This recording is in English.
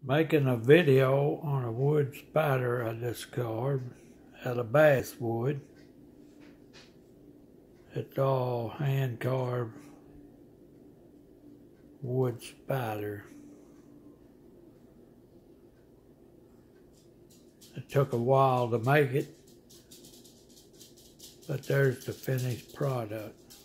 Making a video on a wood spider I just carved out of basswood. It's all hand carved wood spider. It took a while to make it, but there's the finished product.